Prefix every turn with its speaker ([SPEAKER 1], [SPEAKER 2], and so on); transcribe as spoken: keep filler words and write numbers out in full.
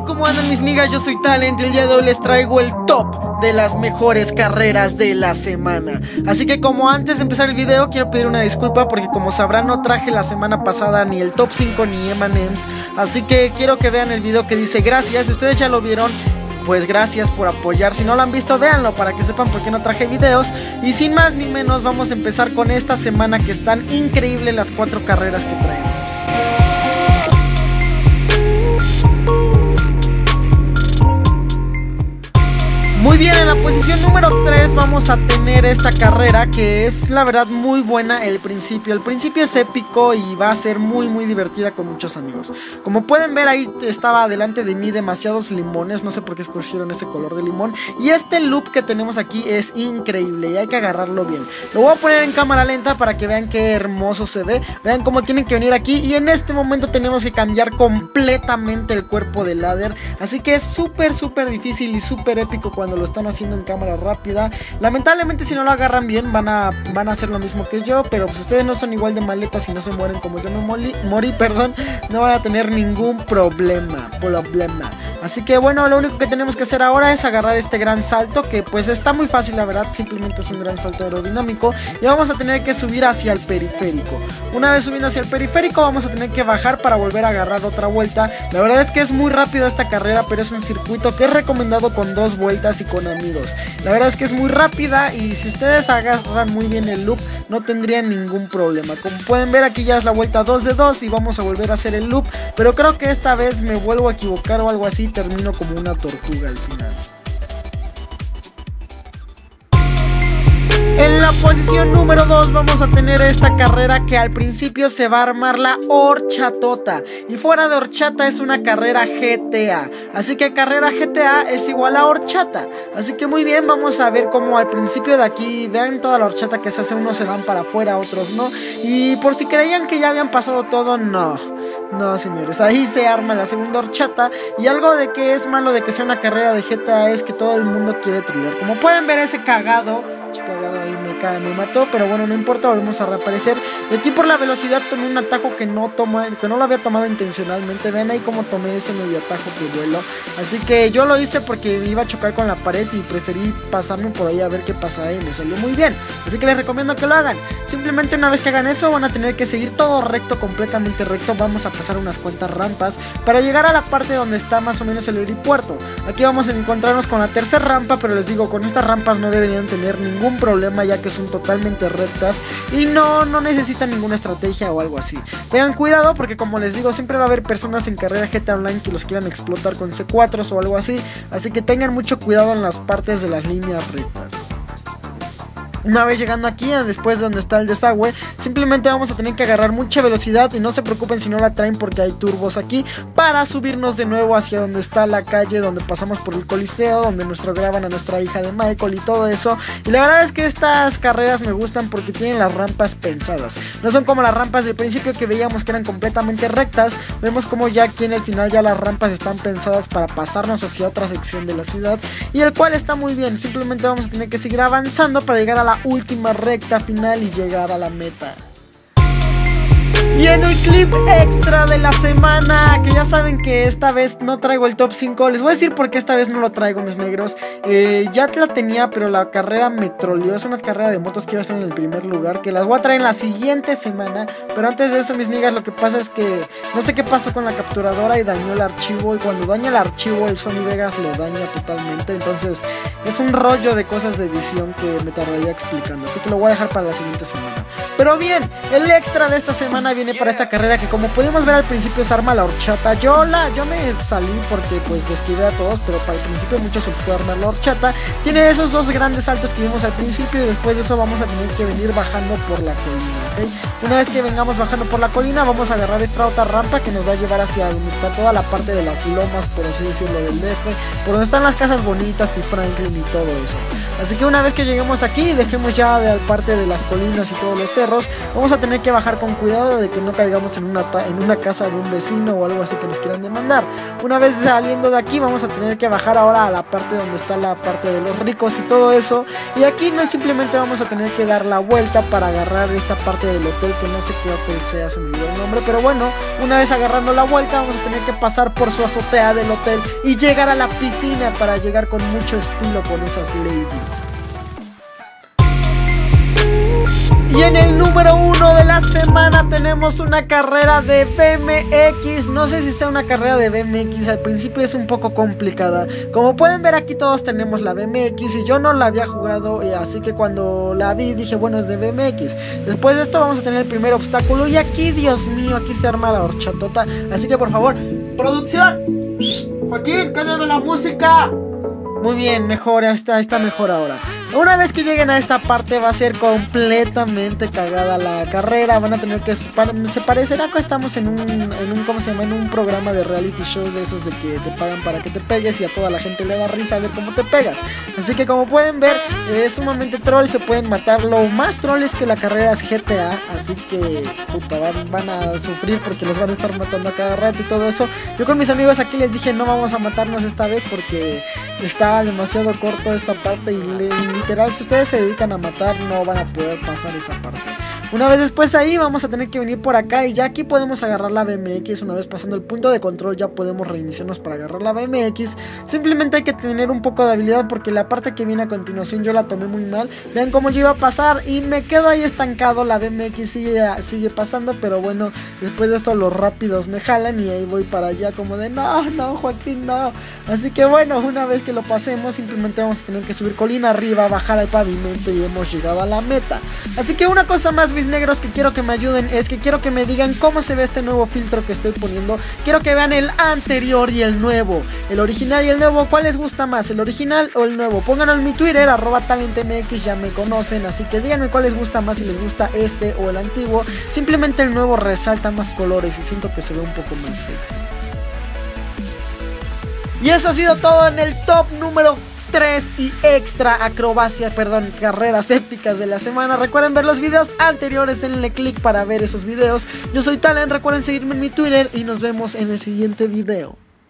[SPEAKER 1] ¿Cómo andan mis niggas? Yo soy Talent y el día de hoy les traigo el top de las mejores carreras de la semana. Así que como antes de empezar el video quiero pedir una disculpa porque como sabrán no traje la semana pasada ni el top cinco ni eme and eme's. Así que quiero que vean el video que dice gracias. Si ustedes ya lo vieron, pues gracias por apoyar. Si no lo han visto, véanlo para que sepan por qué no traje videos. Y sin más ni menos vamos a empezar con esta semana que están increíbles las cuatro carreras que traemos. Muy bien, en la posición número tres vamos a tener esta carrera que es la verdad muy buena. El principio, el principio es épico y va a ser muy muy divertida con muchos amigos. Como pueden ver, ahí estaba delante de mí demasiados limones, no sé por qué escogieron ese color de limón. Y este loop que tenemos aquí es increíble y hay que agarrarlo bien. Lo voy a poner en cámara lenta para que vean qué hermoso se ve. Vean cómo tienen que venir aquí y en este momento tenemos que cambiar completamente el cuerpo del ladder. Así que es súper súper difícil y súper épico cuando lo están haciendo en cámara rápida. Lamentablemente si no lo agarran bien van a, van a hacer lo mismo que yo, pero pues ustedes no son igual de maletas y no se mueren como yo me morí, morí, perdón, no van a tener ningún problema, problema. Así que bueno, lo único que tenemos que hacer ahora es agarrar este gran salto, que pues está muy fácil la verdad, simplemente es un gran salto aerodinámico. Y vamos a tener que subir hacia el periférico. Una vez subiendo hacia el periférico vamos a tener que bajar para volver a agarrar otra vuelta. La verdad es que es muy rápido esta carrera, pero es un circuito que es recomendado con dos vueltas y con amigos. La verdad es que es muy rápida y si ustedes agarran muy bien el loop no tendrían ningún problema. Como pueden ver, aquí ya es la vuelta dos de dos y vamos a volver a hacer el loop, pero creo que esta vez me vuelvo a equivocar o algo así, termino como una tortuga al final. En la posición número dos vamos a tener esta carrera que al principio se va a armar la horchatota. Y fuera de horchata es una carrera G T A. Así que carrera G T A es igual a horchata. Así que muy bien, vamos a ver cómo al principio de aquí, vean toda la horchata que se hace. Unos se van para afuera, otros no. Y por si creían que ya habían pasado todo, no. No señores, ahí se arma la segunda horchata. Y algo de que es malo de que sea una carrera de G T A es que todo el mundo quiere trolear. Como pueden ver, ese cagado cagado ahí me, cae, me mató, pero bueno, no importa, volvemos a reaparecer. Y aquí por la velocidad tomé un atajo que no toma, que no lo había tomado intencionalmente. Ven ahí como tomé ese medio atajo que vuelo. Así que yo lo hice porque iba a chocar con la pared y preferí pasarme por ahí a ver qué pasa y me salió muy bien. Así que les recomiendo que lo hagan. Simplemente una vez que hagan eso van a tener que seguir todo recto, completamente recto. Vamos a pasar unas cuantas rampas para llegar a la parte donde está más o menos el aeropuerto. Aquí vamos a encontrarnos con la tercera rampa, pero les digo, con estas rampas no deberían tener ningún problema ya que son totalmente rectas y no, no necesitan ninguna estrategia o algo así. Tengan cuidado porque como les digo, siempre va a haber personas en carrera G T A Online que los quieran explotar con C cuatro o algo así, así que tengan mucho cuidado en las partes de las líneas rectas. Una vez llegando aquí, después de donde está el desagüe, simplemente vamos a tener que agarrar mucha velocidad y no se preocupen si no la traen porque hay turbos aquí para subirnos de nuevo hacia donde está la calle, donde pasamos por el coliseo, donde nuestro graban a nuestra hija de Michael y todo eso. Y la verdad es que estas carreras me gustan porque tienen las rampas pensadas. No son como las rampas del principio que veíamos que eran completamente rectas. Vemos como ya aquí en el final ya las rampas están pensadas para pasarnos hacia otra sección de la ciudad, y el cual está muy bien. Simplemente vamos a tener que seguir avanzando para llegar a la última recta final y llegar a la meta. Y en el clip extra de la semana, que ya saben que esta vez no traigo el top cinco, les voy a decir por qué esta vez no lo traigo, mis negros. eh, Ya la tenía, pero la carrera me troleó. Es una carrera de motos que iba a estar en el primer lugar, que las voy a traer en la siguiente semana. Pero antes de eso, mis niggas, lo que pasa es que no sé qué pasó con la capturadora y dañó el archivo. Y cuando daña el archivo, el Sony Vegas lo daña totalmente. Entonces es un rollo de cosas de edición que me tardaría explicando, así que lo voy a dejar para la siguiente semana. Pero bien, el extra de esta semana viene para esta carrera que, como pudimos ver al principio, se arma la horchata. Yo la yo me salí porque pues descuidé a todos, pero para el principio muchos se les puede armar la horchata. Tiene esos dos grandes saltos que vimos al principio y después de eso vamos a tener que venir bajando por la colina, ¿okay? Una vez que vengamos bajando por la colina vamos a agarrar esta otra rampa que nos va a llevar hacia donde está toda la parte de las lomas, por así decirlo, del D F, por donde están las casas bonitas y Franklin y todo eso. Así que una vez que lleguemos aquí y dejemos ya de parte de las colinas y todos los cerros, vamos a tener que bajar con cuidado de que no caigamos en una, en una casa de un vecino o algo así que nos quieran demandar. Una vez saliendo de aquí vamos a tener que bajar ahora a la parte donde está la parte de los ricos y todo eso, y aquí no simplemente vamos a tener que dar la vuelta para agarrar esta parte del hotel, que no sé qué hotel sea, se me olvidó el nombre, pero bueno, una vez agarrando la vuelta vamos a tener que pasar por su azotea del hotel y llegar a la piscina para llegar con mucho estilo con esas ladies. Y en el número uno de la semana tenemos una carrera de B M X. No sé si sea una carrera de B M X, al principio es un poco complicada. Como pueden ver aquí todos tenemos la B M X y yo no la había jugado, y así que cuando la vi dije bueno, es de B M X. Después de esto vamos a tener el primer obstáculo y aquí, Dios mío, aquí se arma la horchatota. Así que por favor, producción, Joaquín, cámbiame la música. Muy bien, mejor, está, está mejor ahora. Una vez que lleguen a esta parte va a ser completamente cagada la carrera. Van a tener que... Se parecerá que estamos en un, en un... ¿Cómo se llama? En un programa de reality show de esos de que te pagan para que te pegues y a toda la gente le da risa a ver cómo te pegas. Así que como pueden ver, es sumamente troll, se pueden matar. Lo más troll es que la carrera es G T A, así que puta, van, van a sufrir porque los van a estar matando a cada rato y todo eso. Yo con mis amigos aquí les dije no vamos a matarnos esta vez porque estaba demasiado corto esta parte y le, literal, si ustedes se dedican a matar no van a poder pasar esa parte. Una vez después ahí vamos a tener que venir por acá y ya aquí podemos agarrar la B M X. Una vez pasando el punto de control ya podemos reiniciarnos para agarrar la B M X. Simplemente hay que tener un poco de habilidad porque la parte que viene a continuación yo la tomé muy mal. Vean cómo yo iba a pasar y me quedo ahí estancado. La B M X sigue, sigue pasando, pero bueno, después de esto los rápidos me jalan y ahí voy para allá como de no, no, Joaquín, no. Así que bueno, una vez que lo pasemos simplemente vamos a tener que subir colina arriba, bajar al pavimento y hemos llegado a la meta. Así que una cosa más, mis negros, que quiero que me ayuden es que quiero que me digan cómo se ve este nuevo filtro que estoy poniendo. Quiero que vean el anterior y el nuevo, el original y el nuevo. ¿Cuál les gusta más, el original o el nuevo? Pónganlo en mi Twitter, arroba talentmx, ya me conocen, así que díganme cuál les gusta más, si les gusta este o el antiguo. Simplemente el nuevo resalta más colores y siento que se ve un poco más sexy. Y eso ha sido todo en el top número tres y extra acrobacia, perdón, carreras épicas de la semana. Recuerden ver los videos anteriores, denle click para ver esos videos. Yo soy Talen, recuerden seguirme en mi Twitter y nos vemos en el siguiente video.